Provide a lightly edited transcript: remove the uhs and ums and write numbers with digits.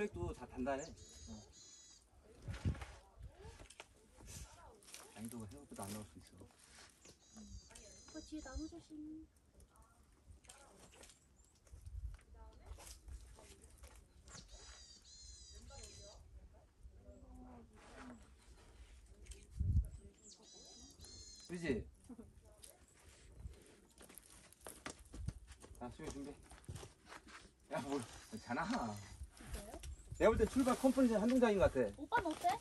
브레이크도 다 단단해. 난이도가 생각보다 안 나올 수 있어. 뒤에 나무 조심. 그지? 자, 수미 준비. 야, 뭘, 괜찮아. 진짜요? 내가 볼 때 출발 컴포니션 한 동작인 것 같아. 오빠는 어때?